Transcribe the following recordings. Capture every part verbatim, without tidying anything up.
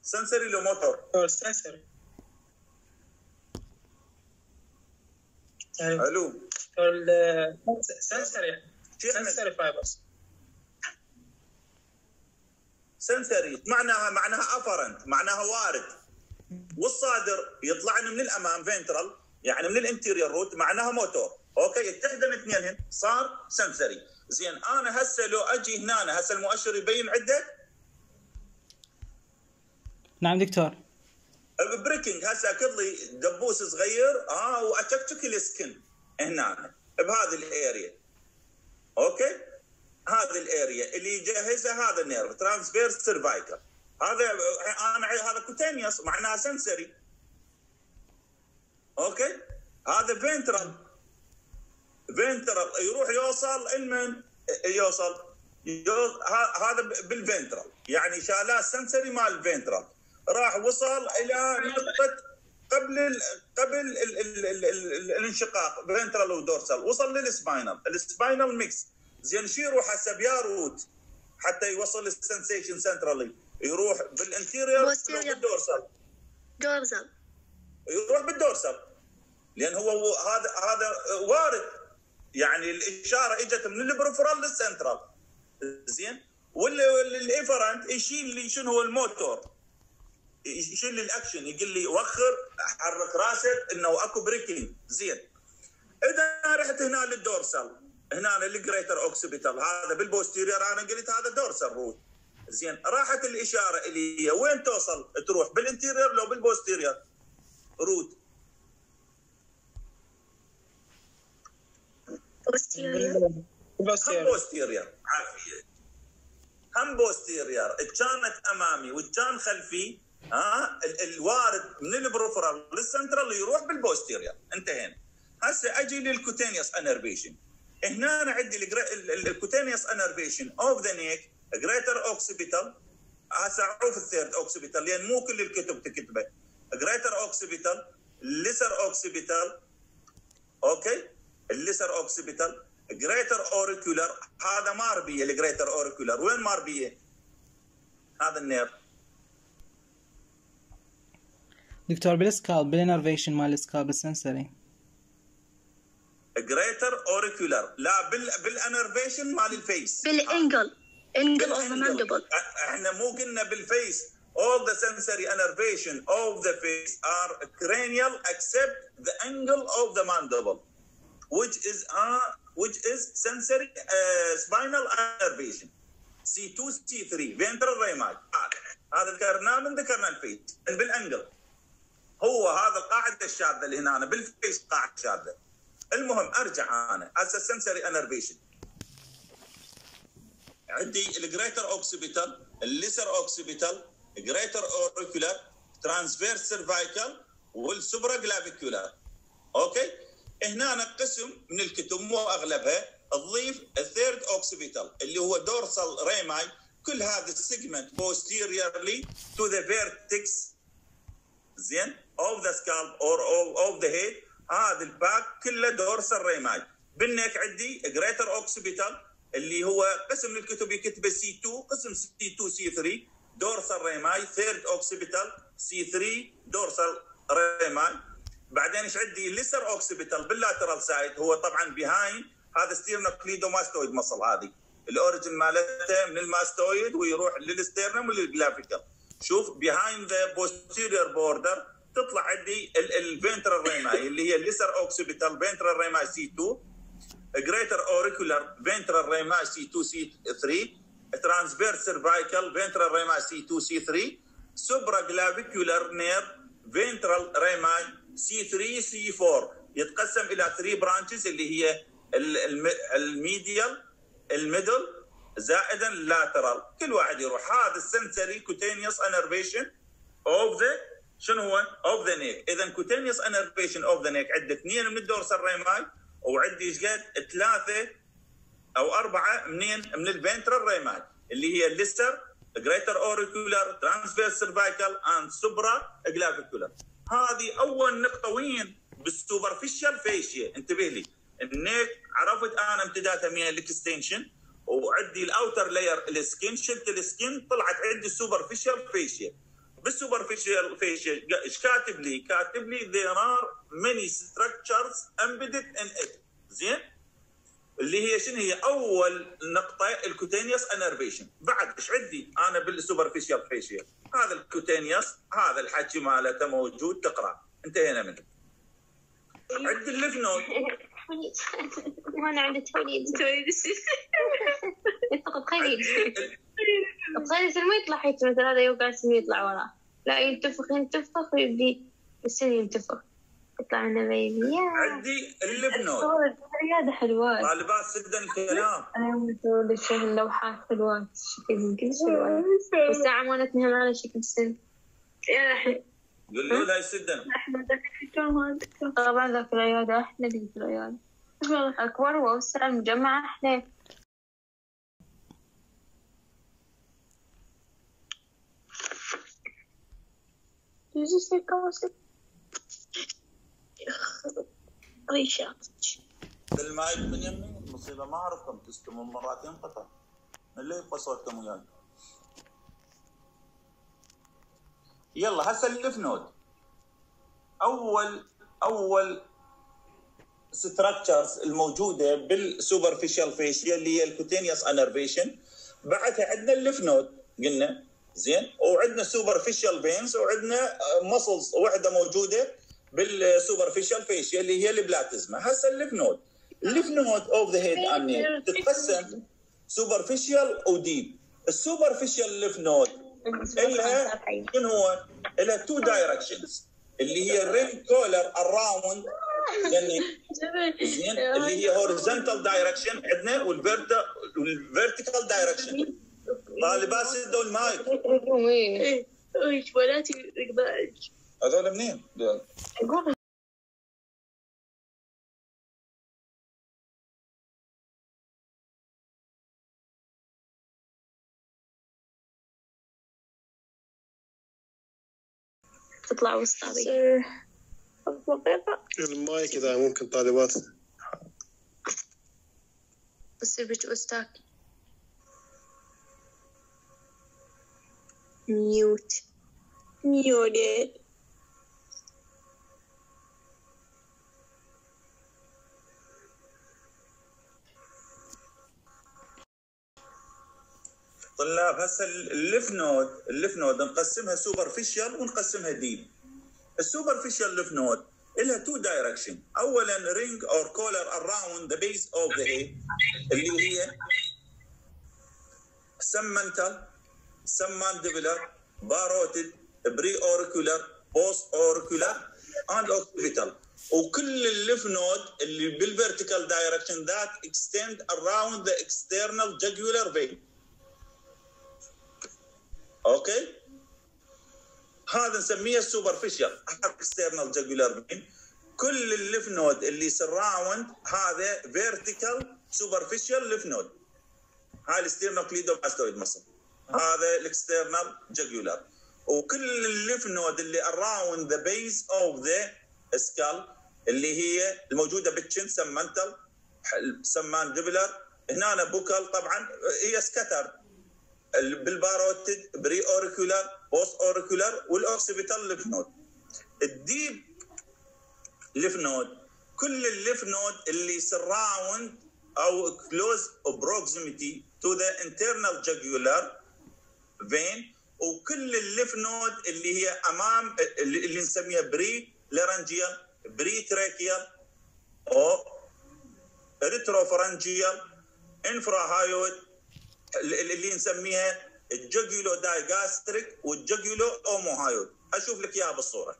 سنسري لو موتور؟ سنسري يعني الو سنسري سنسري فايبرز. سنسري معناها معناها افرنت، معناها وارد، والصادر يطلع من الامام فينترال يعني من الانتيريور روت، معناها موتور. اوكي اتحدوا الاثنين صار سنسري. زين انا هسه لو اجي هنا هسه المؤشر يبين عده. نعم دكتور. بريكنج هسه اكد لي دبوس صغير اه واشكشك السكن هنا بهذه الاريا. اوكي هذه الاريا اللي يجهزها هذا النيرف ترانسفيرس سيرفايكال. هذا انا هذا كوتينيوس معناها سنسري. اوكي هذا فينترال فينترال يروح يوصل المن يوصل هذا بالفينترال يعني شالاه السنسري مال الفينترال راح وصل الى نقطه قبل ال قبل ال ال ال ال ال الانشقاق فينترال ودورسال، وصل للسباينال السباينال ميكس. زين شو يروح هسه بيا روت حتى يوصل السنسيشن سنترالي؟ يروح بالانتيريور بالدورسال دورسال يروح بالدورسال لان هو هذا هذا وارد يعني الاشاره اجت من البريفرال للسنترال. زين والافرنت يشيل لي شنو هو الموتور، يشيل لي الاكشن، يقول لي وخر حرك راسك انه اكو بريكنج. زين اذا رحت هنا للدورسال هنا للجريتر اوكسيبيتال هذا بالبوستيريور انا قلت هذا دورسال روت. زين راحت الاشاره اللي هي وين توصل؟ تروح بالانتيريور لو بالبوستيريور روت؟ بوستيريور بوستيريور عافيه هم بوستيريور. كانت امامي وكان خلفي ها الوارد من البروفرال للسنترال يروح بالبوستيريور. انتهينا. هسه اجي للكوتينيوس انرفيشن. هنا أنا عندي الكوتينيوس انرفيشن اوف ذا نيك جريتر اوكسيبيتال. هسه اعرف الثيرد اوكسيبيتال لان مو كل الكتب تكتبه. جريتر اوكسيبيتال ليسر اوكسيبيتال. اوكي الليسر اوكسيبيتال جريتر اوريكولار. هذا ماربيه الجريتر اوريكولار. وين ماربيه؟ هذا النير دكتور بالسكال بالانرفيشن مال السكال بالسنسري جريتر اوريكولار. لا بال بالانرفيشن مال الفيس بالانجل انجل اوف ذا ماندبل. احنا مو قلنا بالفيس all the sensory innervation of the face are cranial except the angle of the mandible which is uh, which is sensory uh, spinal innervation سي تو سي ثري ventral rami. هذا ذكرناه من ذكرنا الفيس بالانجل. هو هذا القاعده الشاذه اللي هنا بالفيس قاعده شاذه. المهم ارجع انا هسه السنسري انرفيشن عندي الجريتر اوكسيبيتال الليسر اوكسيبيتال جريتر اوريكولار ترانسفيرس سيرفايكال والسوبرا جلافيكولار. اوكي هنا أنا قسم من الكتب مو اغلبها تضيف الثيرد اوكسيبيتال اللي هو دورسال ريماي. كل هذا السيجمنت posteriorly to the vertex زين of the scalp or of, of the head. هذا الباك كله دورسال ريماي. بالنك عندي جريتر اوكسيبيتال اللي هو قسم من الكتب يكتبه سي تو قسم سي تو سي ثري دورسال ريماي. ثيرد اوكسيبيتال سي ثري دورسال ريماي. بعدين ايش عندي الليسر اوكسيبيتال باللاترال سايد هو طبعا بيهايند هذا ستيرنوكليدوماستويد مصل. هذه الاوريجن مالته من الماستويد ويروح للستيرنم وللجلافيكال. شوف بيهايند ذا بوستيريور بوردر تطلع عندي الفنترال ريماي اللي هي الليسر اوكسيبيتال فنترال ريماي سي تو جريتر اوريكولار فنترال ريماي سي تو سي ثري ترانسفيرس سيرفايكال فنترال ريماي سي تو سي ثري سوبرا جلافيكولار نير فنترال ريماي سي ثري سي فور. يتقسم الى ثري برانشز اللي هي الميديال الميدل زائدا اللاترال. كل واحد يروح. هذا السنسري كوتينيوس انرفيشن اوف ذا شنو هو؟ اوف ذا نيك. اذا كوتينيوس انرفيشن اوف ذا نيك عندي اثنين من الدورسال ريماي وعندي ايش قد؟ ثلاثه او اربعه منين؟ من الفنترال ريماي اللي هي الليستر جريتر اوريكولار ترانسفيرس سيرفايكال اند سوبرا جلافيكولار. هذه اول نقطه وين؟ بالسوبرفيشال فيشيا. انتبه لي النيك عرفت انا امتدادها من الاكستنشن وعندي الاوتر لاير السكين. شلت السكين طلعت عندي السوبرفيشال فيشيا. بالسوبرفيشال فيشيال ايش كاتب لي؟ كاتب لي there are many structures embedded in it. زين؟ اللي هي شنو هي؟ اول نقطه الكوتينيوس انرفيشن. بعد ايش عندي انا بالسوبرفيشال فيشيال؟ هذا الكوتينيوس، هذا الحكي مالته موجود، تقرا، انتهينا منه. عندي الليف نود. وانا عندي توليد توليد فقط خليل تخيل سلمى يطلع هيك مثلا، هذا يوقع سلمى يطلع وراه، لا ينتفخ ينتفخ ويبدي السن ينتفخ يطلع لنا بيبي. عندي الليف نود. رياضة حلوات. طالبات سدا الكلام. أنا متولد الشهر اللوحات حلوات شكل من كل شيء. والساعة مالتنا على شكل سن. يا الحين. قولوا لها يسدن. أحمد طبعا ذاك العيادة أحلى ذيك العيادة. أكبر وأوسع المجمع أحلى. يجي سيكوسي. ريشات. المايك من يمي المصيبة ما أعرفكم تستمون مرات ينقطع. من اللي يبقى صوتكم وياي. يلا هسه الليف نود. أول أول ستراكشرز الموجودة بالسوبرفيشال فيشيال اللي هي الكوتينيوس انرفيشن، بعدها عندنا الليف نود قلنا زين، وعندنا سوبرفيشال فينز، وعندنا ماسلز واحدة موجودة بالسوبرفيشال فيشيال اللي هي البلاتيزما. هسه الليف نود. الليف نود اوف ذا هيد اند نيك تتقسم سوبرفيشال وديب. السوبرفيشال ليف نود لها شنو هو؟ لها تو دايركشنز اللي هي الرينج كولر اراوند يعني زين، اللي هي هوريزونتال دايركشن عندنا والفيرتيكال دايركشن. طالبات سدوا المايك. ايه ايش ولاتي رقباج هذول منين؟ تطلع وسطى المايك إذا ممكن طالبات بصير بيج أستاك ميوت ميوت. طلاب هسه الليف نود، الليف نود نقسمها سوبرفيشال ونقسمها ديب. السوبرفيشال ليف نود لها تو دايركشن. اولا رينج اور كولر اراوند ذا بيز اوف ذا هيد اللي هي سمنتال، سمانديبولار، باروتيد، بري اوريكولار، بوست اوريكولار اند اوكسيبيتال. وكل الليف نود اللي بالفيرتيكال دايركشن ذات اكستند اراوند ذا اكسترنال جاجولار فين. اوكي، هذا نسميه السوبرفيشال اكسترنال جاجولار فين. كل الليف نود اللي سراوند هذا فيرتيكال سوبرفيشال ليف نود. هاي الاستيرنوكليدوماستويد مصل، هذا الاكسترنال جاجولار. وكل الليف نود اللي اراوند ذا بيز اوف ذا سكال اللي هي الموجوده بالتشن سمنتال، سمانديبولار، هنا بوكال طبعا هي سكتر، بالباروتيد، بري اوريكولار، بوست اوريكولار، والاوكسيبيتال ليف نود. الديب ليف نود كل الليف نود اللي سراوند او كلوز بروكسيميتي تو ذا انترنال جاجولار فين. وكل الليف نود اللي هي امام اللي نسميها بري لارنجيال، بري تراكيال، او ريتروفرنجيال، انفراهايود اللي نسميها الجاجولو دايجاستريك والجاجولو اوموهايود. اشوف لك اياها بالصوره.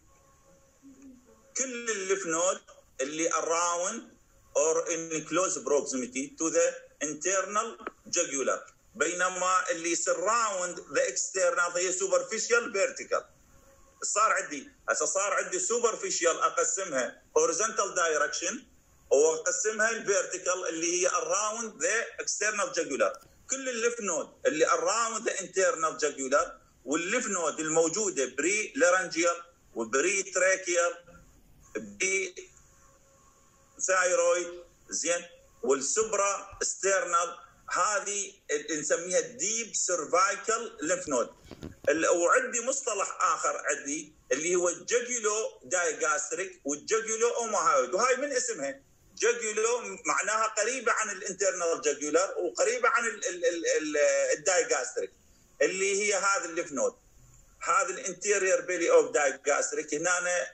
كل الليف نود اللي around or in close proximity to the internal jugular، بينما اللي surround the external هي superficial vertical. صار عندي هسه صار عندي superficial اقسمها horizontal direction واقسمها الفيرتيكال اللي هي around the external jugular. كل الليف نود اللي around the internal jugular والليف نود الموجوده بري لارنجيال وبري تراكيال بري ثايرويد زين والسوبرا ستيرنال، هذه نسميها ديب سيرفايكال ليف نود. وعندي مصطلح اخر عندي اللي هو الجاجولو دايجاستريك والجاجولو اوموهايود، وهاي من اسمها جاجولو معناها قريبه عن الانترنال جاجولار وقريبه عن الدايجاستريك اللي هي هذا الليف نود. هذا الانتيريور بيلي اوف دايجاستريك هنا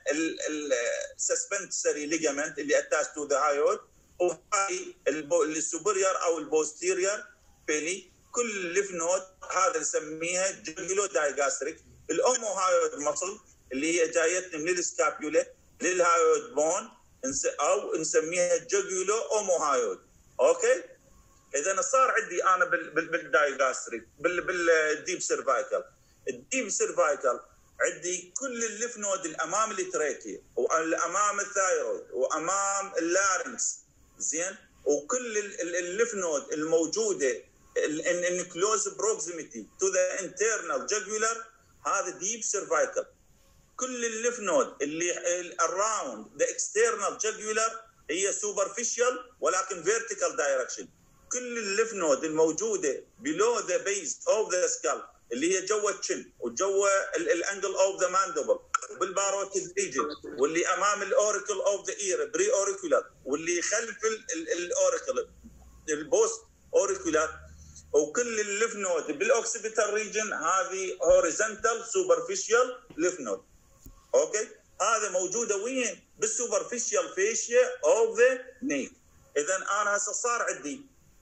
السسبنسري ليجامنت اللي اتاش تو ذا هايود، وهاي السوبريور او البوستيريور بيلي. كل ليف نود هذا نسميها جاجولو دايجاستريك. الاوموهايود مصل اللي هي جايتنا من السكابيولا للهايود بون او نسميها جاجولو اوموهايود. اوكي، اذا صار عندي انا بالدايجاستريك بالديب سيرفايكال. الديب سيرفايكال عندي كل الليف نود الامام التراكيه والامام الثايرويد وامام اللارنكس، زين، وكل الليف نود الموجوده in close proximity to the internal jugular هذا deep cervical. كل الليف نود اللي around the external jugular هي superficial ولكن vertical direction. كل الليف نود الموجوده below the base of the skull اللي هي جوا الشن وجوا الانجل اوف ذا ماندبل بالباروتيد ريجن واللي امام الاوريكل اوف ذا اير بري اوريكولار واللي خلف الاوريكل البوست اوريكولار، وكل الليف نود بالاوكسيبيتال ريجن هذه هوريزونتال سوبرفيشال ليف نود. اوكي، هذا موجوده وين؟ بالسوبرفيشال فيشيا اوف ذا نيك. اذا انا هسه صار عندي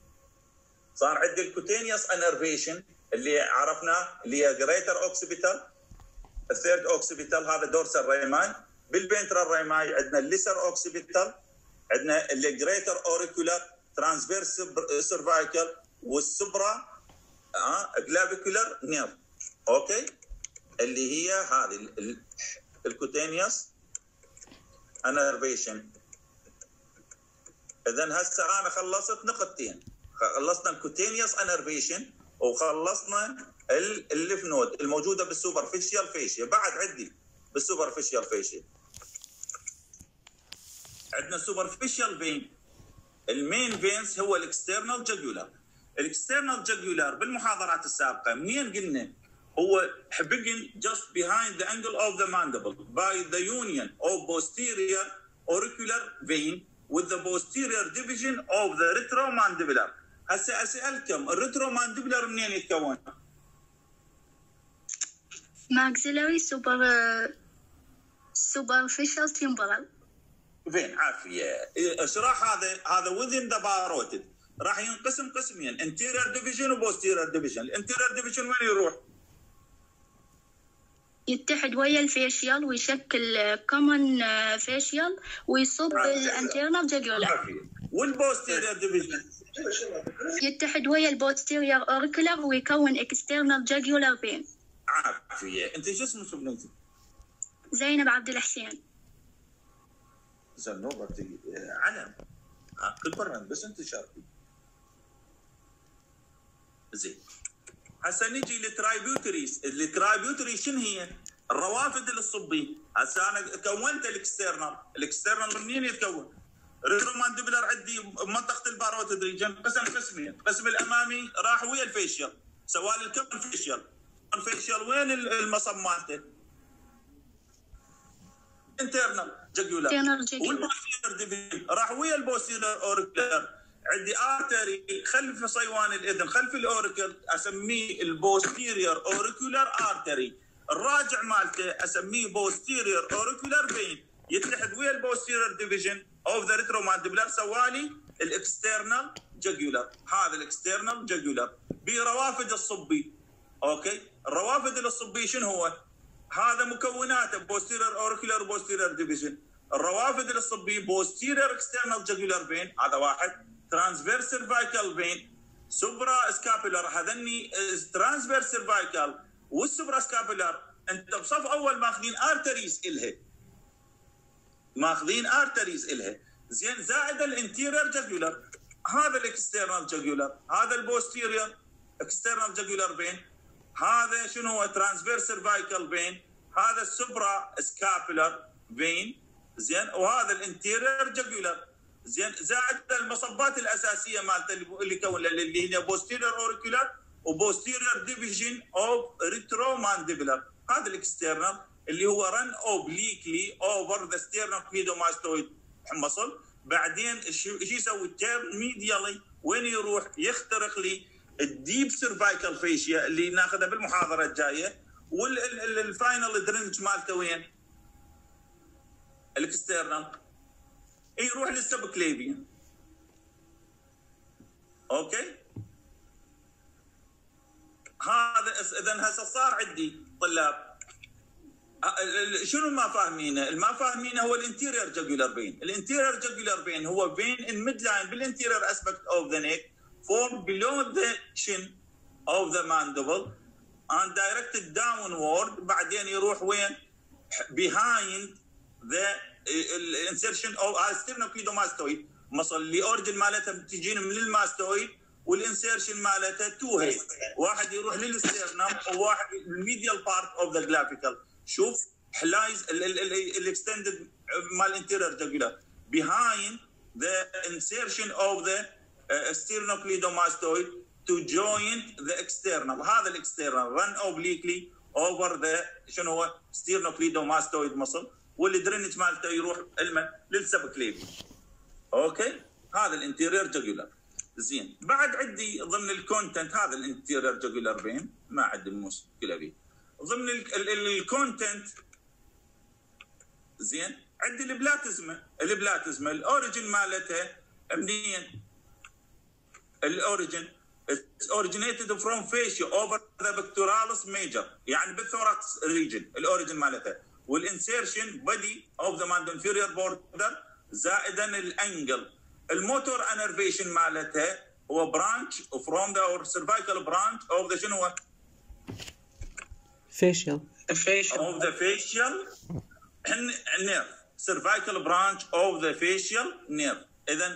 صار عندي الكوتينيوس انرفيشن اللي عرفناه اللي هي جريتر اوكسيبيتال، الثيرد اوكسيبيتال هذا دورسال ريماي. بالبنترال ريماي عندنا الليسر اوكسيبيتال، عندنا اللي جريتر اوريكولار ترانسفيرس سيرفايكال والسبرا اه كلافيكولار نيرف. اوكي، اللي هي هذه الكوتينيوس انرفيشن. اذا هسه انا خلصت نقطتين، خلصنا الكوتينيوس انرفيشن وخلصنا الليف نود الموجوده بالسوبرفيشال فيشيا. بعد عندي بالسوبرفيشال فيشيا عندنا سوبرفيشال فين. المين فينز هو الاكسترنال جاجولار. الاكسترنال جاجولار بالمحاضرات السابقه منين قلنا هو begin just behind the angle of the mandible by the union of posterior auricular vein with the posterior division of the retromandibular. هسه اسالكم الريترومانديبولار منين يتكون؟ maxillary super superficial temporal. فين عافيه. اشرح هذا هذا within the parotid راح ينقسم قسمين anterior division و posterior division. الانتيريور ديفيجن وين يروح؟ يتحد ويا الفيشيال ويشكل كومن فيشيال ويصب الانترنال جاجولار. والبوستيريور ديفيجن يتحد ويا البوستيريور اوريكولار ويكون اكسترنال جاجولار فين. عافيه. انت شو اسمك بنتي؟ زينب عبد الحسين. زنوبة علم كل برنامج بس انت شاركي. زين، هسه نجي للترايبيوتريز. الترايبيوتري شنو هي؟ الروافد الصبي. هسه انا كونت الاكسترنال، الاكسترنال منين يتكون؟ الريترومانديبولار عندي منطقه الباروتيد ريجن قسم قسمين، القسم الامامي راح ويا الفيشيال سواء الكم فيشيال. الفيشيال وين المصب مالته؟ انترنال جاجولار. والبوستيريور ديفيجن راح ويا البوستيريور اوريكولار. عندي ارتري خلف صيوان الاذن خلف الاوريكل اسميه البوستيريور اوريكولار ارتري. الراجع مالته اسميه بوستيريور اوريكولار فين يتحد ويا البوستيريور ديفيجن اوف ذا ريترومانديبولار سوالي الاكسترنال جاجولار. هذا الاكسترنال جاجولار بروافد الصبي. اوكي، الروافد الصبي شنو هو؟ هذا مكوناته بوستيريور اوريكولار بوستيريور ديفيجن. الروافد الصبي بوستيريور اكسترنال جاجولار فين هذا واحد، ترانسفيرس سيرفايكال فين، سوبرا سكابولار هذني ترانسفيرس سيرفايكال والسوبرا سكابولار. انت بصف اول ماخذين ارتريز الها، ماخذين ارتريز الها، زين، زائد الانتيريور جاجولار. هذا الاكسترنال جاجولار، هذا البوستيريور اكسترنال جاجولار فين، هذا شنو هو؟ ترانسفيرس سيرفايكال فين، هذا السوبرا سكابولار فين، زين، وهذا الانتيريور جاجولار، زين، زائد المصبات الاساسيه مالته اللي يكون اللي هي بوستيريور اوريكولار وبوستيريور ديفيجن اوف ريترومانديبلر. هذا الاكسترنال اللي هو رن اوبليكلي اوفر ذا ستيرنوكليدوماستويد مصل. بعدين شو يسوي؟ تيرن ميديالي، وين يروح؟ يخترق لي الديب سيرفايكال فيشيا اللي ناخذها بالمحاضره الجايه. والفاينل درينج مالته وين؟ الاكسترنال يروح للسبكليفيان. اوكي، هذا اذا هسه صار عندي طلاب شنو ما فاهمينه؟ الما فاهمينه هو الانتيريور جاجولار فين. الانتيريور جاجولار فين هو فين ان ميد لاين بالانتيريور اسبكت اوف ذا نيك formed below the chin of the mandible and directed downward. بعدين يروح وين؟ behind the insertion of sternocleidomastoid مصل اللي اورجن مالتها بتجينا من الماستويد، والانسيرشن مالتها تو هيد، واحد يروح للستيرنم وواحد الميديال بارت اوف ذا جلافيكال. شوف حلايز الاكستندد مال انتيريور جاجولار behind the insertion of the uh, sternocleidomastoid to join the external. هذا الاكسترنال run obliquely over the شنو هو sternocleidomastoid muscle، والدرينج مالته يروح للسبكليفيان. اوكي، هذا الانتيريور جاجولار. زين، بعد عندي ضمن الكونتنت هذا الانتيريور جاجولار فين، ما عندي مشكله فيه. ضمن الكونتنت زين عندي البلاتزما. البلاتزما الاوريجن مالتها منين؟ الاوريجن originated from fascia over the pectoralis major، يعني بالثوراكس ريجن الاوريجن مالتها، والانسيرشن body of the inferior border زائدا الانجل. الموتور انرفيشن مالتها هو برانش from the or cervical branch of the شنو هو؟ facial facial of the facial nerve. cervical branch of the facial nerve. اذا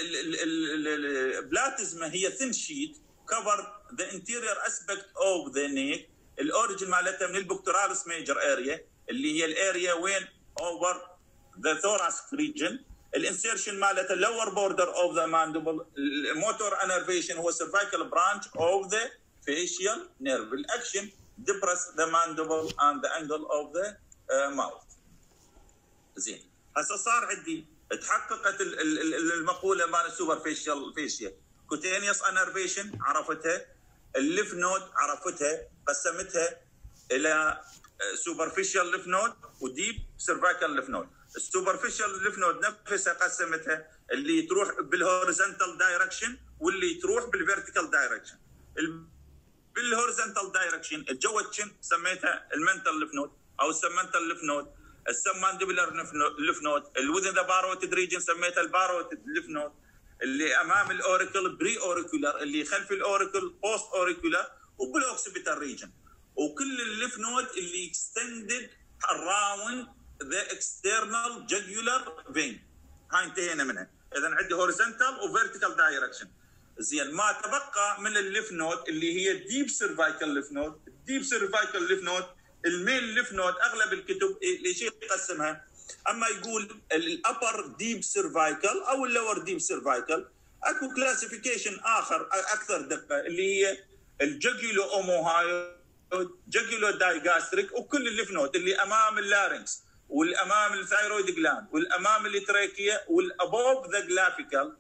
البلاتزما هي thin sheet cover the interior aspect of the neck. الاوريجن مالتها من البكتوراليس ميجر اريا اللي هي الاريا وين؟ over the thoracic region. الانسيرشن مالتها lower border of the mandible. الموتور انرفيشن هو cervical branch of the facial nerve. الاكشن depress the mandible and the angle of the uh, mouth. زين، هسه صار عندي تحققت المقوله مال السوبر فيشيال فيشيا. كوتينيوس انرفيشن عرفتها، الليف نود عرفتها، قسمتها الى سوبرفيشال ليف نود وديب سيرفايكال ليف نود. السوبرفيشال ليف نود نفسها قسمتها اللي تروح بالهوريزونتال دايركشن واللي تروح بالفيرتيكال دايركشن. بالهوريزونتال دايركشن الجوتشن سميتها المنتال ليف نود او السمنتال ليف نود. السمانديبولار ليف نود الوذن ذا باروتيد ريجن سميتها الباروتيد ليف نود. اللي امام الاوريكل بري اوريكولار، اللي خلف الاوريكل بوست اوريكولار، وبالاوكسيبيتال ريجن. وكل الليف نود اللي اكستندد اراوند ذا اكسترنال جاجولار فين. هاي انتهينا منها. اذا عندي هوريزونتال وفيرتيكال دايركشن. زين، ما تبقى من الليف نود اللي هي الديب سيرفايكال ليف نود. الديب سيرفايكال ليف نود الميل ليف نود اغلب الكتب ليش يقسمها؟ اما يقول الابر ديب سيرفايكال او اللور ديب سيرفايكال. اكو كلاسيفيكيشن اخر اكثر دقه اللي هي الجاجولو اوموهايود، جاجولو دايجاستريك، وكل الليف نود اللي امام اللارنكس والامام الثايرويد جلاند والامام التراكيه والابوب ذا جلافيكال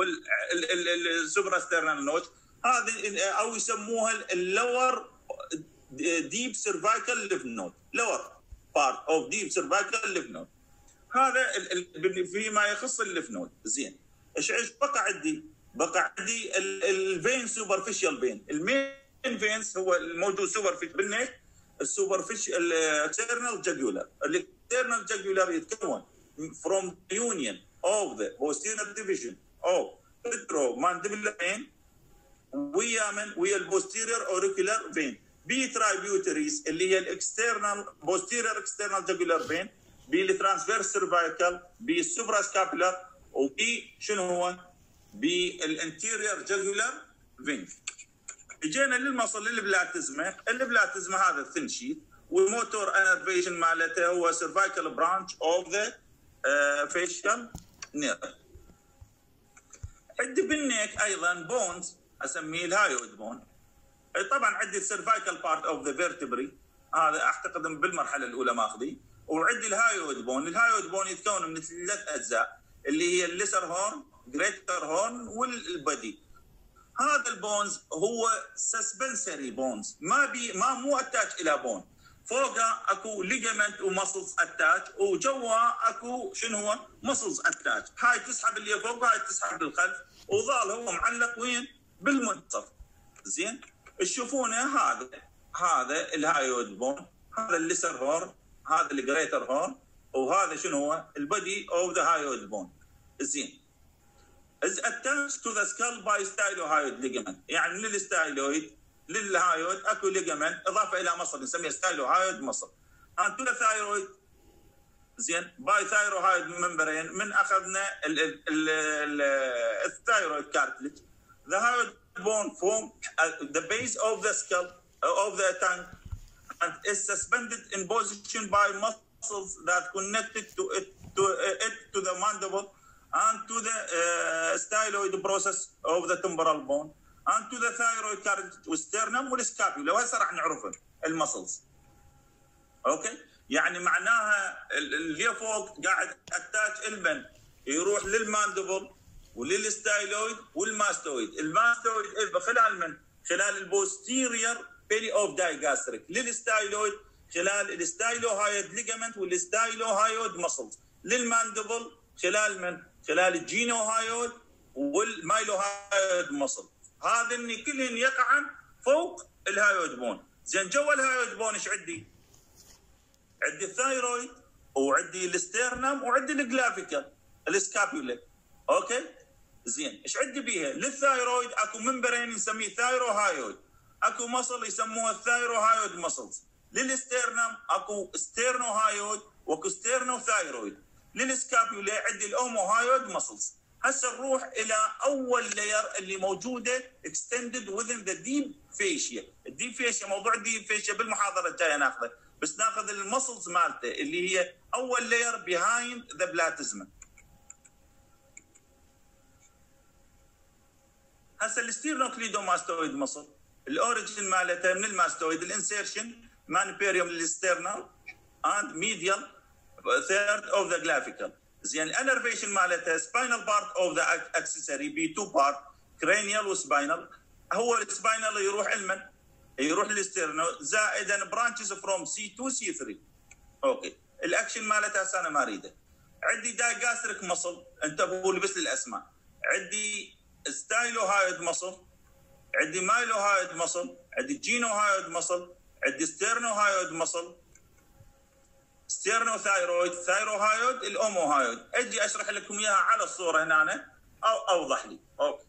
والسوبراسترنال نود. هذه او يسموها اللور deep cervical lymph node, lower part of deep cervical lymph node. هذا فيما يخص الليف نود. زين، ايش ايش بقى عندي؟ بقى عندي الفين سوبرفيشال فين. المين فينس هو الموجود سوبرفيشال بالنك، السوبرفيشال اكسترنال جاجولار. الاكسترنال جاجولار يتكون from the union of the posterior division of retromandibular vein ويا من ويا البوستيريور اوريكولار فين. بي ترايبيوتريز اللي هي الاكسترنال بوستيريور اكسترنال جاجولار فين، بي الترانسفيرس سيرفايكال، بي السوبرا سكابولار، وبي شنو هو؟ بي الانتيريور جاجولار فين. اجينا للمصل للبلاتزما. البلاتزما هذا الثين شيت، والموتور انرفيشن مالته هو سيرفايكال برانش اوف ذا فيشيال نيرف. عندي بالنيك ايضا بونز اسميه الهايود بون. طبعا عندي السيرفايكال بارت اوف ذا فيرتبري، هذا اعتقد بالمرحله الاولى ماخذي، وعندي الهايويد بون. الهايويد بون يتكون من ثلاث اجزاء اللي هي الليسر هورن، جريتر هورن، والبدي. هذا البونز هو سسبنسري بونز، ما بي ما مو اتاش الى بون. فوقه اكو ليجمنت ومسلز اتاش، وجوا اكو شنو هو؟ مسلز اتاش. هاي تسحب اللي فوق وهاي تسحب للخلف، وظل هو معلق وين؟ بالمنتصف. زين؟ تشوفونه هذا هذا الهايويد بون، هذا الليسر هورن، هذا الجريتر هورن، وهذا شنو هو؟ البدي اوف ذا هايويد بون. زين. is attached to the skull by stylohyoid ligament، يعني من الستايلويد للهايويد اكو ليجمنت اضافه الى مصل نسميه ستايلوهايويد مصل. and to the thyroid. زين. باي ثايروهايد ممبرين، من اخذنا الثايرويد كارتلج. the hyoid bone form the base of the skull of the tongue and is suspended in position by muscles that connected to it to it to the mandible and to the uh, styloid process of the temporal bone and to the thyroid cartilage والsternum والscapula، وهسه راح نعرفهم المسلز. اوكي؟ يعني معناها اللي فوق قاعد اتاش المن يروح للماندبل وللستايلويد والماستويد. الماستويد خلال من؟ خلال البوستيريور بيري اوف دايجاستريك، للستايلويد خلال الستايلوهايد ليجمنت والستايلوهايد مسلز، للماندبل خلال من؟ خلال الجينوهايود والمايلوهايود مصل. هذا كلهن يقعن فوق الهايود بون. زين. جوا الهايود بون ايش عندي؟ عندي الثايرويد وعندي الستيرنم وعندي الجلافيكال السكابيولا. اوكي؟ زين. ايش عندي بيها؟ للثايرويد اكو ممبرين نسميه ثايروهايود، اكو مصل يسموها الثايروهايود مصلز. للستيرنم اكو ستيرنوهايود واكو ستيرنوثايرويد. للسكابيولا عندي الاوموهايود مسلز. هسه نروح الى اول لاير اللي موجوده extended within the deep fascia. الديب فيشيا، موضوع الديب فيشيا بالمحاضره الجايه ناخذه، بس ناخذ المسلز مالته اللي هي اول لاير behind the platysma. هسه الستيرنوكليدوماستويد مسل الاوريجن مالته من الماستويد، الانسيرشن مانبيريوم للستيرنال and medial third of the clavicle. زين. الانرفيشن مالتها spinal part of the accessory ب two part cranial وسباينال. هو السباينال يروح المن؟ يروح للستيرنو زائدا branches from C two C three. اوكي. الاكشن مالتها هسه انا ما اريده. عندي دايجاستريك مصل، انتبهوا لي بس للاسماء. عندي ستايلوهايد مصل، عندي مايلوهايد مصل، عندي جينوهايد مصل، عندي ستيرنوهايد مصل، ستيرنوثايرويد، ثايروهايود، الاوموهايود. اجي اشرح لكم اياها على الصوره هنا او اوضح لي. اوكي.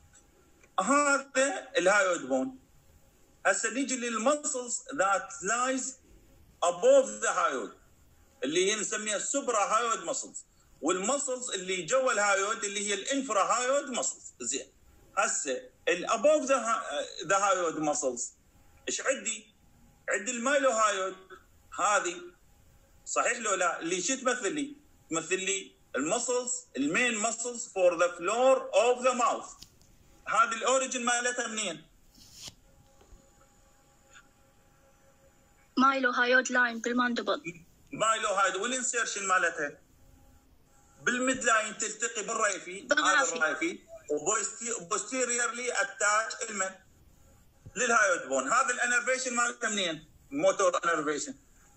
هذا الهايود بون. هسه نيجي للمسلز ذات لايز ابوف ذا هايود اللي هي نسميها السوبرا هايود مسلز، والمسلز اللي جوا الهايود اللي هي الانفرا هايود مسلز. زين. هسه الابوف ذا ذا هايود مسلز ايش عندي؟ عندي المايلو هايود. هذه صحيح لو لا؟ اللي شو تمثل لي؟ تمثل لي المسلز المين مسلز فور ذا فلور اوف ذا ماوث. هذه الاوريجن مالتها منين؟ مايلو هايود لاين بالماندبل. مايلو هايود. والانسيرشن مالتها بالميد لاين تلتقي بالريفي، هذا الريفي، وبوستيريورلي اتاش المن للهايود بون. هذا الانرفيشن مالتها منين؟ موتور انرفيشن.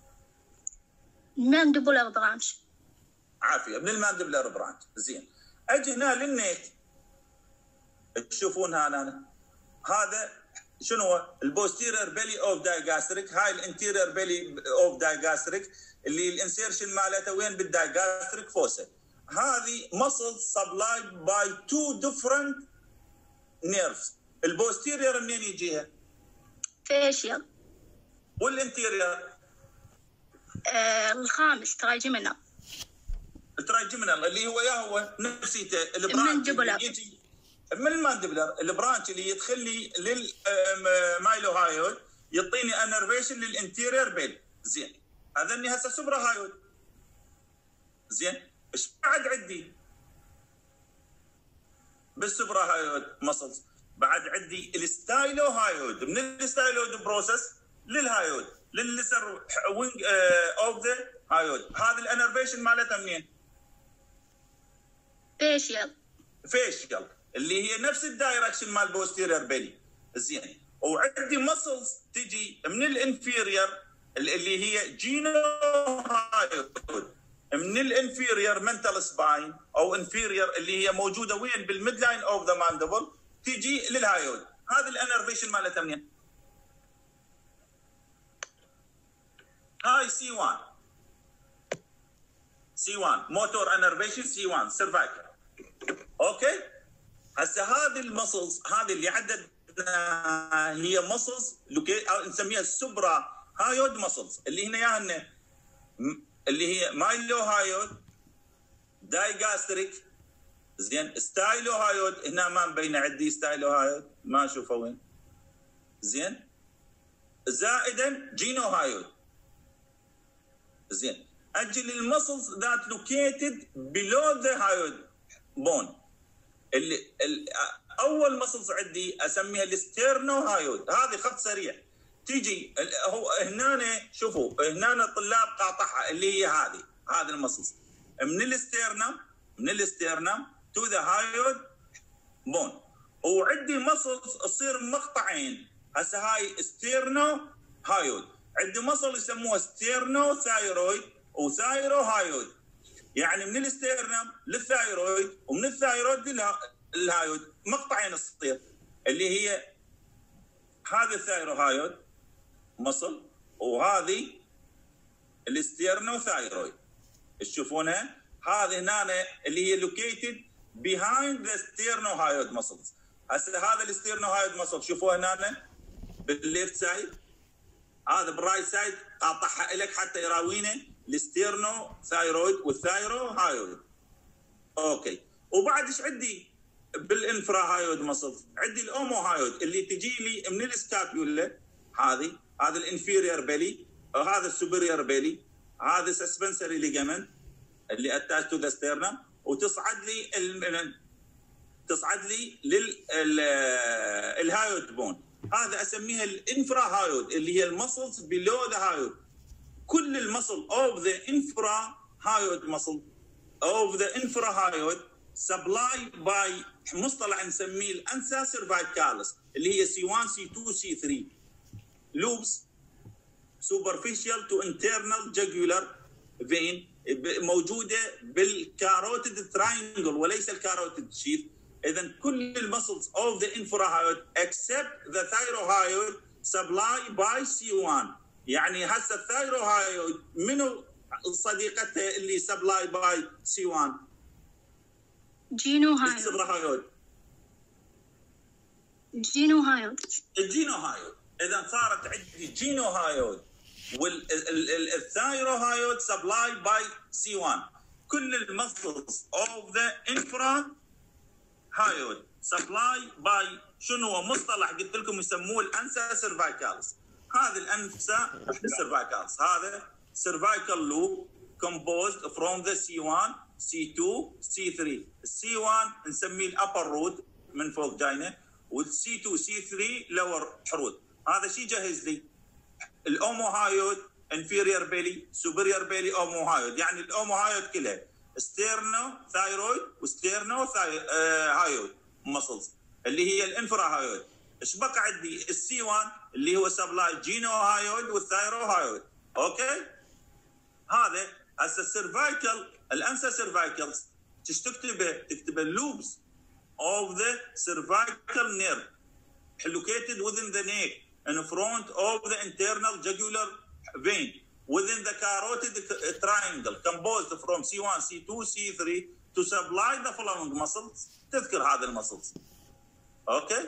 ماندبلر برانش. عافيه. من الماندبلر برانش. زين. اجي هنا للنيك، تشوفون هنا هذا شنو هو؟ البوستيرير بيلي اوف دايجاستريك. هاي الانتيرير بيلي اوف دايجاستريك اللي الانسيرشن مالته وين؟ بالدايجاستريك فوسا. هذه muscles supplied by two different nerves. البوستيرير منين يجيها؟ فيشيال. والانتيرير؟ آه الخامس تراجمنا. التراجمنال اللي هو يا هو نفسيته البرانش يجي من الماندبلر. البرانش اللي يدخل لي للمايلو هايود يعطيني انرفيشن للانتيرير بيل. زين. هذني هسه سوبرا هايود. زين. ايش بعد عندي بالسوبرا هايود مسلز؟ بعد عندي الستايلو هايود، من الستايلود بروسس للهايود للليسر وينج اوف ذا هايود. هذا الانرفيشن مالتها منين؟ فيشيال. فيشيال اللي هي نفس الدايركشن مال بوستيرير بيلي. زين. وعندي ماسلز تجي من الانفيرير اللي هي جينو هايود، من الانفيرير منتال سباين او انفيرير اللي هي موجوده وين؟ بالميد لاين اوف ذا ماندبل، تجي للهايود. هذا الانرفيشن مالتها منين؟ هاي سي واحد سي واحد موتور انرفيشن سي واحد سيرفايكل. اوكي. هسه هذه المسلز هذه اللي عدد هي مسلز نسميها السوبرا هايود مسلز، اللي هنا ياهن اللي هي مايلو هايود، دايجاستريك، زين، ستايلو هايود. هنا ما مبينه عندي ستايلو هايود، ما اشوفه وين. زين. زائدا جينو هايود. زين. اجل المسلز ذات لوكيتد بلو ذا هايود بون. اللي اول مسلز عندي اسميها الستيرنو هايود، هذه خط سريع تيجي هو هنا. شوفوا هنا الطلاب قاطعها اللي هي هذه هذه المسلز من الاستيرنم من الاستيرنم تو ذا هايود بون. وعندي مسلز تصير مقطعين. هسه هاي ستيرنو هايود. عندي مسل يسموها ستيرنو ثايرويد وثايرو هايود، يعني من الاستيرنم للثايرويد ومن الثايرويد للهايود مقطعين تصير، اللي هي هذا الثايرو هايود مصل وهذه الاستيرنو ثايرويد. تشوفونها هذه هنا اللي هي لوكيتد بيهايند ذا ستيرنو هايود مسلز. هسه هذا الاستيرنو هايود مسل شوفوه هنا بالليفت سايد، هذا بالرايت سايد قاطعها لك حتى يراوينا الستيرنو ثايرويد والثايرو هايود. اوكي. وبعد ايش عندي بالانفرا هايود مسلز؟ عندي الاومو هايود اللي تجي لي من السكابيولا، هذه هذا الانفيرير بيلي، وهذا السوبريور بيلي، هذا سسبنسري ليجامنت اللي اتاش تو ذا ستيرنم، وتصعد لي ال... تصعد لي للهايود بون. هذا اسميها الانفرا هايود اللي هي المسلز بلو ذا هايود. كل المسل اوف ذا انفرا هايود مسل اوف ذا انفرا هايود سبلاي باي مصطلح نسميه الانسا سيرفايكالس اللي هي سي واحد سي اثنين سي ثلاثة لوبس سوبرفيشال تو انترنال جاجولار فين موجوده بالكاروتيد تراينجل وليس الكاروتيد شيث. اذا كل المسلز اوف ذا انفراهايود اكسبت ذا ثايروهايود سبلاي باي سي واحد. يعني هسه الثايروهايود منو صديقتها اللي سبلاي باي سي واحد؟ جينو هايود. السبراهايود جينو هايود. الجينو هايود. اذا صارت عندي جينو هايود والثايروهايود سبلاي باي سي واحد. كل المسلز اوف ذا انفرا هايود سبلاي باي شنو هو مصطلح قلت لكم يسموه الانسا سيرفايكالس. هذا الانسا سيرفايكالس هذا سيرفايكال لوب composed from the سي واحد سي اثنين سي ثلاثة. السي واحد نسميه الابر رود من فوق جاينا، والسي اثنين سي ثلاثة لور حرود. هذا شيء جهز لي الاومو هايود انفيرير بيلي سوبريور بيلي اومو هايود. يعني الاومو هايود كلها ستيرنو ثايرويد وستيرنو ثاي... آه هايود مسلز اللي هي الانفرا هايود. ايش بقى عندي؟ السي واحد اللي هو سبلاي جينو هايود والثايرو هايود. اوكي. هذا هسه السيرفايكل الانسا سيرفايكلز تش تكتبه تكتبه اللوبس of the cervical nerve located within the neck in front of the internal jugular vein within the carotid triangle composed from سي واحد سي اثنين سي ثلاثة to supply the following muscles. تذكر هذا المسلز. اوكي.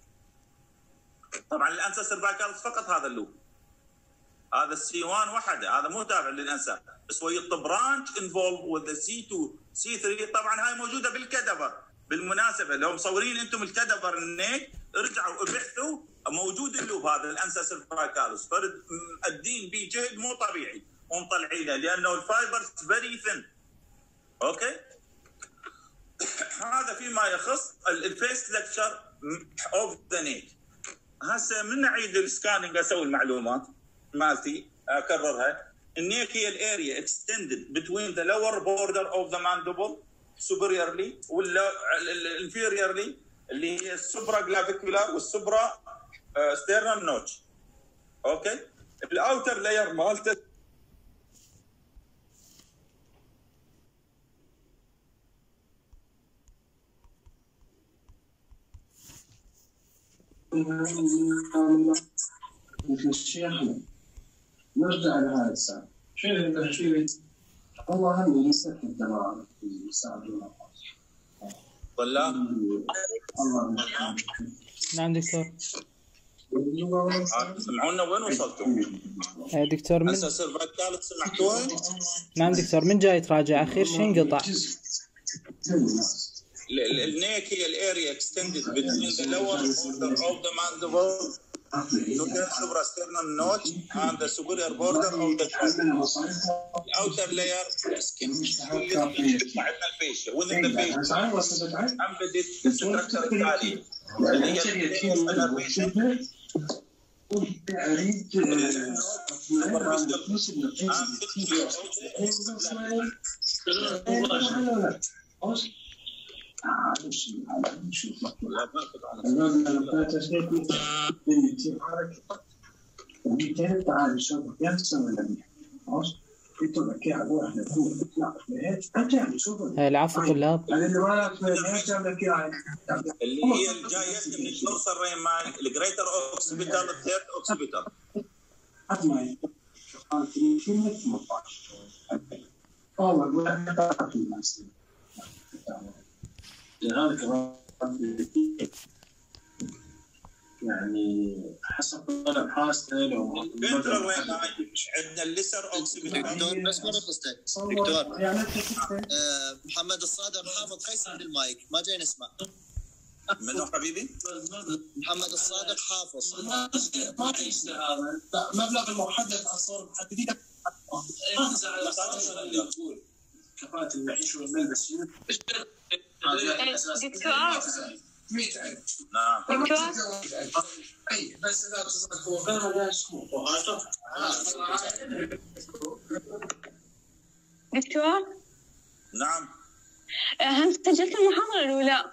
طبعا الانسا سيرفايكالز فقط هذا اللوب. هذا السي واحد وحده، هذا مو تابع للانسا بس هو برانش انفولد وذ سي اثنين سي ثلاثة. طبعا هاي موجوده بالكدفر. بالمناسبه لو مصورين انتم الكدفر النيك ارجعوا ابحثوا موجود اللوب هذا الانسا سيرفايكالز. فرد الدين به جهد مو طبيعي ومطلعينه لانه الفايبرز فيري ثن. اوكي. هذا فيما يخص الفيس لكتشر اوف ذا نيك. هسه من اعيد السكاننج اسوي المعلومات مالتي اكررها. النيك هي الاريا اكستندد بتوين ذا لور بوردر اوف ذا ماندبل سوبريورلي ولا انفيريورلي اللي هي السوبرا جلافيكولار والسوبرا ستيرنال نوتش. اوكي. الاوتر لاير مالته الشيخ نرجع لهذا السؤال. شو اللي شو والله هم يسكت الدمار في ساعة ولا الله. نعم دكتور. سمعونا وين وصلتوا؟ آه دكتور من هسه سيرفايكال سمعتوها؟ نعم دكتور من جاي تراجع اخير شيء انقطع. النيك هي الاريا اكستندد between the lower border of the mandible to the suprasternal notch and the superior border of the mandible. The outer layer skin. عندنا الفيشيا within the facial embedded structure التالي اللي هي الانرفيشن العفو طلاب. اللي هي الجايه من الدورس الريماي الجريتر اوكسبيتال الثيرد اوكسبيتال. يعني حسب طلب حاسته لو عندنا الليسر اوكسبيتال. دكتور بس مرة قصدك دكتور آه محمد الصادق حافظ خيس عند المايك ما جاي نسمع. منو حبيبي؟ محمد الصادق حافظ. ما يصير هذا مبلغ المحدد اصلا محددين كفاءة المعيشة والملبس. دكتور نعم دكتور اي بس اذا تصدق هو غير ولا اسمه دكتور نعم. هم سجلت المحاضرة الأولى.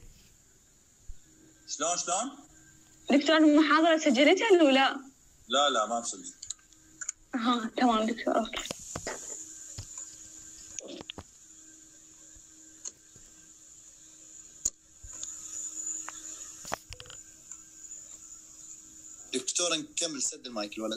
شلون شلون؟ دكتور المحاضرة سجلتها الأولى؟ لا لا ما مسجل. ها تمام دكتور أوكي. دكتور نكمل سد المايك الولد.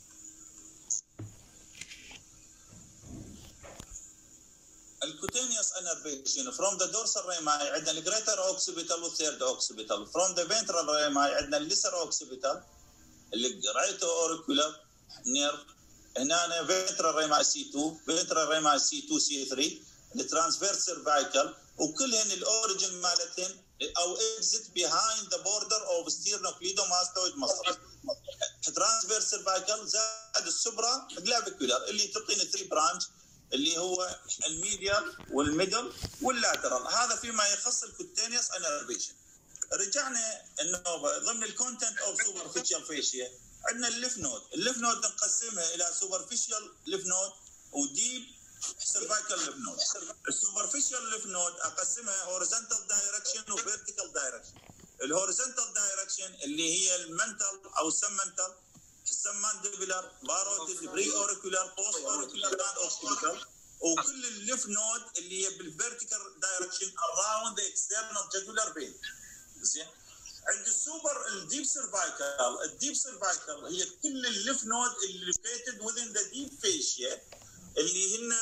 الكوتينيوس انرفيشن from the dorsal rami عندنا الجريتر اوكسبيتال والثيرد اوكسبيتال. from the ventral rami عندنا الليسر اوكسبيتال اللي رايته اوريكولار نيرف. هنا ventral rami سي تو ventral rami سي تو سي ثري الترانسفيرس سيرفايكال وكلهن الاوريجن مالتهن او exit behind the border of sternocleidomastoid muscle. ترانسفيرس سيرفايكال زائد السوبرا جلافيكولار اللي تعطينا ثري برانش اللي هو الميديال والميدل واللاترال. هذا فيما يخص الكوتينيوس انرفيشن. رجعنا النوبه ضمن الكونتنت اوف سوبرفيشال فيشيا. عندنا الليف نود. الليف نود نقسمها الى سوبرفيشال ليف نود وديب سيرفايكال ليف نود. السوبرفيشال ليف نود اقسمها هوريزونتال دايركشن وفيرتيكال دايركشن. الهوريزونتال دايركشن اللي هي المنتال او السمنتال السمانديبولار باروتيد بري اوريكولار بوست اوريكولار لاند اوكسبيتال. وكل الليف نود اللي هي بالفيرتيكال دايركشن اراوند ذا اكسترنال جاجولار فين. زين. عند السوبر الديب سيرفايكال الديب سيرفايكال هي كل الليف نود اللي لوكيتد within the deep fascia اللي هن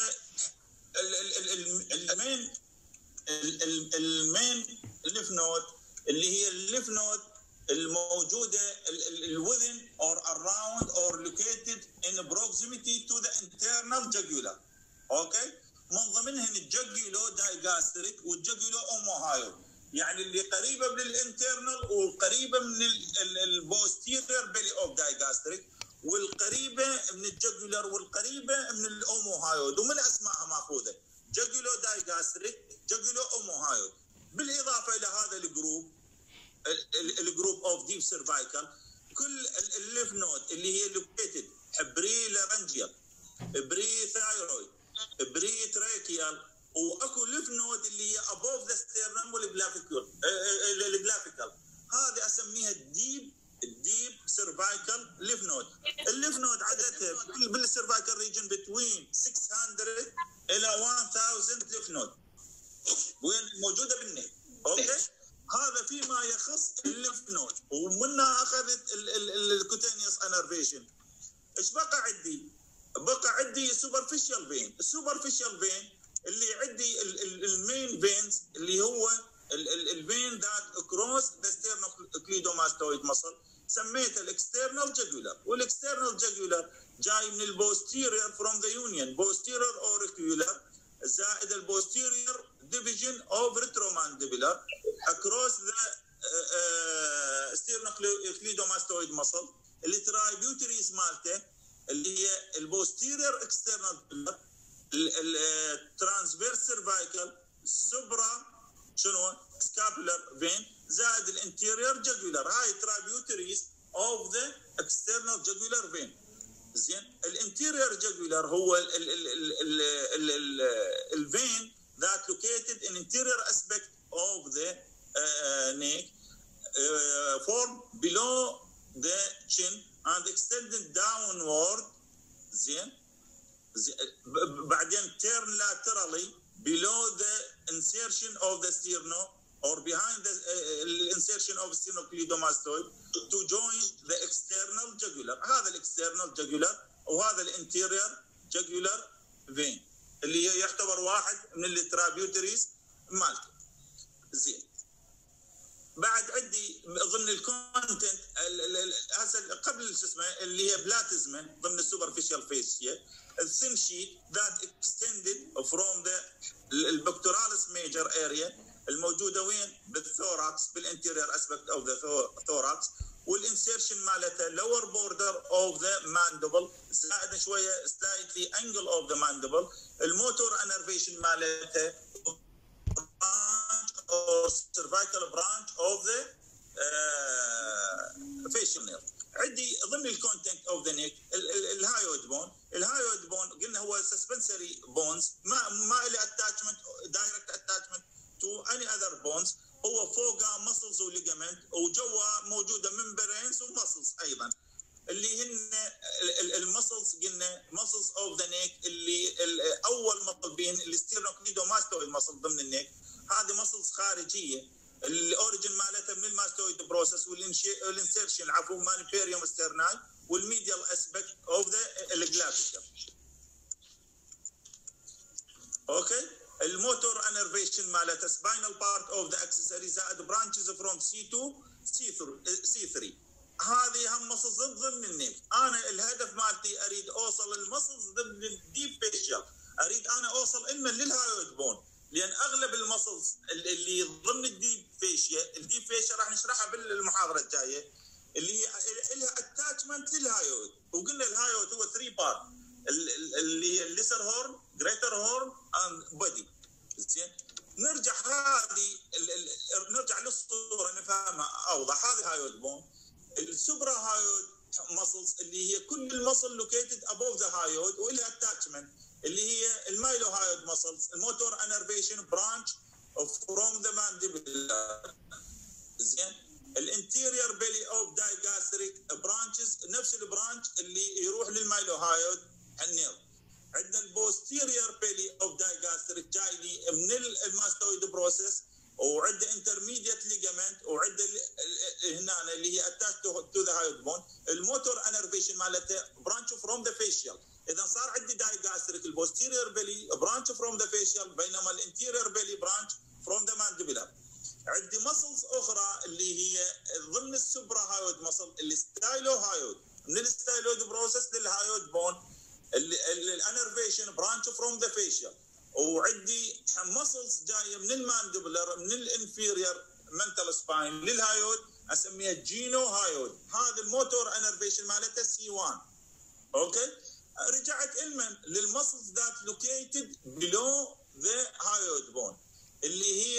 المين المين الليف نود اللي هي الليف نود الموجوده within or around or located in proximity to the internal jugular. اوكي. من ضمنهن الجاجولو دايجاستريك والجاجولو اوموهايو يعني اللي قريبه من الانترنال وقريبه من البوستيرير بيلي اوف دايجاستريك والقريبه من الجاجولار والقريبه من الاوموهايود. ومن اسمائها ماخوذه جاجولو دايجاستريك جاجولو اوموهايود. بالاضافه الى هذا الجروب الجروب اوف ديب سيرفايكال، كل الليف نود اللي هي لوكيتد بري لارنجيال، بري ثايرويد، بري تراكيال، واكو ليف نود اللي هي ابوف ذا ستيرنم والجلافيكول الجلافيكال، هذه اسميها الديب الديب سيرفايكال ليف نود. الليف نود عددها بالسيرفايكال ريجن بتوين ستمية الى ألف ليف نود وين موجوده بالنك. اوكي، هذا فيما يخص الليف نود، ومنها اخذت الكوتينيوس انرفيشن. ايش بقى عندي؟ بقى عندي سوبرفيشال فين. السوبرفيشال فين اللي عندي المين فينز اللي هو الفين ذات كروس ذا ستيرنوكليدوماستويد ماسل، سميته الاكسترنال جاجولار. والاكسترنال جاجولار جاي من البوستيريور فروم ذا يونيون بوستيريور اوريكولار زائد البوستيريور ديفيجن اوف ريترومانديبولار اكروس ذا ستيرنوكليدوماستويد ماسل. الترايبيوتريز مالته اللي هي البوستيريور اكسترنال، الترانسفيرس سيرفايكال، سوبرا شنو سكابولار فين زائد الانتيريور جاجولار. هاي ترايبيوتريز اوف ذا اكسترنال جاجولار فين. زين، الانتيريور جاجولار هو الفين that located in interior aspect of the uh, neck uh, form below the chin and extended downward. زين، بعدين turn laterally below the insertion of the sternum or behind the uh, insertion of sternocleidomastoid to join the external jugular. هذا الاكسترنال جاجولار وهذا الانتيريور جاجولار فين اللي يعتبر واحد من الترابيوتريز مالته. زين، بعد عندي ضمن الكونتنت هسه قبل شو اسمه اللي هي بلاتيزمن ضمن السوبرفيشال فيشيا الثين شيت ذات اكستندد فروم ذا البكتوراليس ميجر اريا الموجوده وين؟ بالثوراكس، بالانتيريور اسبكت اوف ذا ثوراكس، والانسيرشن مالتها لور بوردر اوف ذا ماندبل زائد شويه سلايتلي انجل اوف ذا ماندبل. الموتور انرفيشن مالتها or cervical branch of the uh, facial nerve. عندي ضمن الكونتنت اوف ذا نيك الهايويد بون. الهايويد بون قلنا هو سسبنسري بونز، ما ما له اتاتشمنت دايركت اتاتشمنت تو اني اذر بونز، هو فوقه ماسلز وليجمنت وجوا موجوده ممبرينز وماسلز ايضا اللي هن الماسلز. قلنا ماسلز اوف ذا نيك اللي اول ماسل بين الستيرنوكليدوماستويد ماسل ضمن النيك، هذه ماسلز خارجيه الاوريجن مالتها من الماستويد بروسس والانسيرشن عفوا مال بيريوم ستيرناي والميديال اسبكت اوف ذا الجلافيكال. اوكي، الموتور انرفيشن مالتها سباينال بارت اوف ذا اكسسوري زائد برانشز فروم سي تو سي ثري. هذه هم ماسلز ضمن النيك. انا الهدف مالتي اريد اوصل الماسلز ضمن الديب فيشيال، اريد انا اوصل اما للهايويد بون، لان اغلب المسلز اللي ضمن الديب فيشيا، الديب فيشيا راح نشرحها بالمحاضره الجايه اللي هي لها اتاتشمنت للهايويد. وقلنا الهايويد هو ثري بارت اللي هي الليسر هورن، جريتر هورن اند بودي. زين، نرجع هذه نرجع للصوره نفهمها اوضح. هذه الهايويد بون. السوبرا هايويد مسلز اللي هي كل المسل لوكيتد ابوف ذا هايويد والها اتاتشمنت اللي هي المايلو هايود ماسلز، الموتور انرفيشن برانش فروم ذا مانديبولار. زين، الانتيريور بيلي اوف دايجاستريك برانشز نفس البرانش اللي يروح للمايلو هايود النيرف. عندنا البوستيريور بيلي اوف دايجاستريك جاي لي من الماستويد بروسس، وعنده انترميديت ليجامنت، وعنده هنا اللي هي اتاش تو ذا هايود بون. الموتور انرفيشن مالته برانش فروم ذا فيشيال. اذا صار عندي دايجاستريك البوستيريور بيلي برانش فروم ذا فيشيال، بينما الانتيريور بيلي برانش فروم ذا مانديبولار. عندي ماسلز اخرى اللي هي ضمن السوبرا هايود ماسل اللي ستايلو هايود، من الستايلود بروسس للهايود بون الانرفيشن برانش فروم ذا فيشيال. وعندي ماسلز جايه من المانديبولار من الانفيريور منتال سباين للهايود اسميها جينو هايود. هذا الموتور انرفيشن مالته سي واحد. اوكي، رجعت المن للمسلز ذات لوكيتد بلو ذا هايود بون اللي هي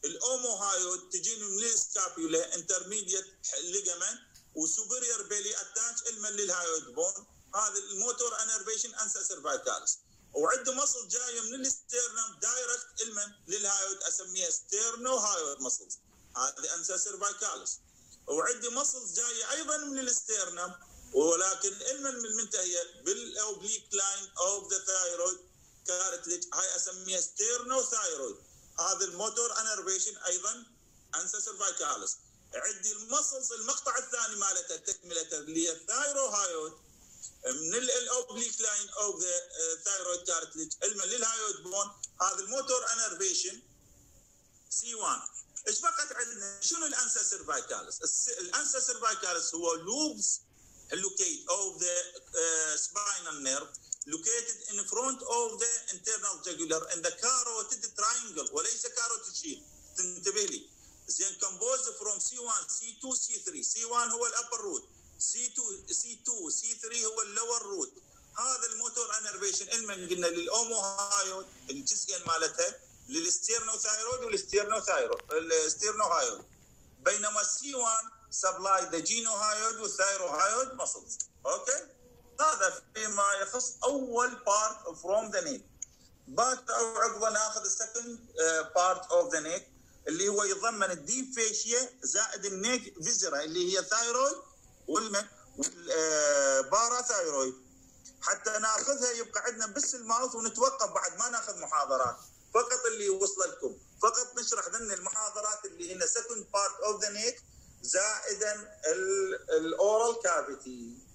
الاوموهايود تجيني من السكابيولا انترميديت ليجامنت وسوبريور بيلي اتاتش المن للهايود بون. هذا الموتور انرفيشن انسا سيرفايكالس. وعنده مصل جايه من الاسترنم دايركت المن للهايود اسميها ستيرنو هايود مصلز، هذه انسا سيرفايكالس. وعندي مصلز جايه ايضا من الاسترنم ولكن المن من المنتهيه بالاوبليك لاين اوف ذا ثايرويد كارتليج، هاي اسميها ستيرنو ثايرويد. هذا الموتور انرفيشن ايضا انسا سيرفايكالس. عندي المصلز المقطع الثاني مالتها تكمله اللي هي الثايرو هايود من الاوبليك لاين اوف ذا ثايرويد كارتليج المن للهايود بون. هذا الموتور انرفيشن سي واحد. ايش بقت عندنا؟ شنو الانسا سيرفايكالس؟ الانسا سيرفايكالس هو لوبس locate of the uh, spinal nerve located in front of the internal jugular in the carotid triangle وليس carotid sheath. تنتبه لي زين. composed from سي واحد سي اثنين سي ثلاثة. سي واحد هو الابر روت، سي اثنين سي اثنين سي ثلاثة هو اللور روت. هذا الموتور انرفيشن المن قلنا للاوموهايود الجزئين مالتها للستيرنوثايرويد والستيرنوثايرويد الستيرنوهايود، بينما السي واحد سبلاي ذا جينوهايود والثايروهايود ماسلز. اوكي، هذا فيما يخص اول بارت فروم ذا نيك. بعد او عقبه ناخذ السكند بارت اوف ذا نيك اللي هو يتضمن الديب فيشيا زائد النيك فيزرا اللي هي ثايرويد والمن والبارا ثايرويد. حتى ناخذها يبقى عندنا بس الماوث ونتوقف بعد ما ناخذ محاضرات، فقط اللي وصل لكم فقط نشرح ضمن المحاضرات اللي هنا سكند بارت اوف ذا نيك زائدا الاورال كافيتي.